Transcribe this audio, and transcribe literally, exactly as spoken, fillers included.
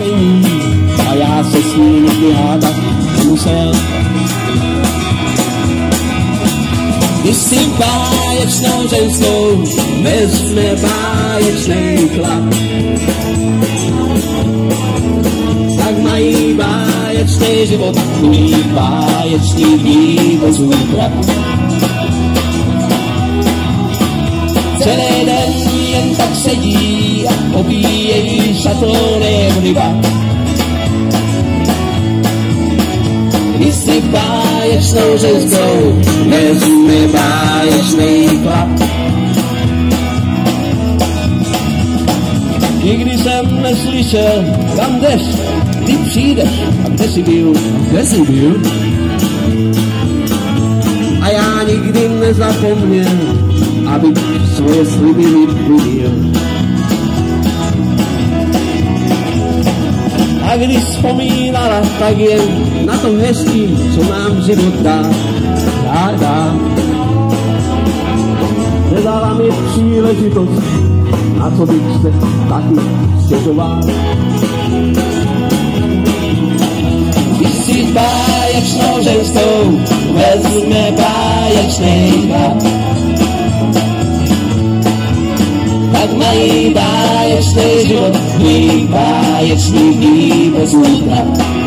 stejný a já se s ní nikdy hádat nemusel. Když si báječnou ženskou vezme báječnej chlap, tak mají báječný život, mý báječný vývozů chlap. Celý den jen tak sedí a opíjejí šatlony ryba. Když si báječnou ženskou vezme báječnej chlap. Nikdy jsem neslyšel, kam jdeš, kdy přijdeš a kde jsi byl, kde jsi byl. A já nikdy nezapomněl, abych svoje sliby vyplnil. A když vzpomínala, tak jen na to hezký, co nám život dá, dá, dá. Nedala mi příležitost, na co bych se taky stěžoval. Když si báječnou ženskou vezme báječnej chlap, tak mají báječný život, mý báječný vývozů chlap.